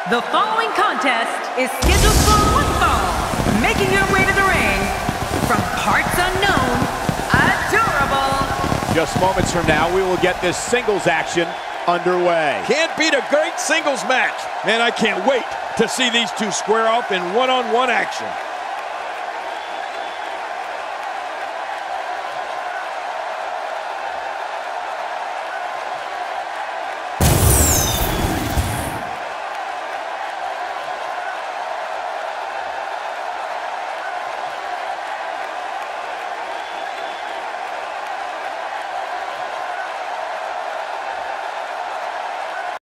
The following contest is scheduled for one fall. Making your way to the ring, from parts unknown, adorable. Just moments from now, we will get this singles action underway. Can't beat a great singles match. Man, I can't wait to see these two square off in one-on-one action.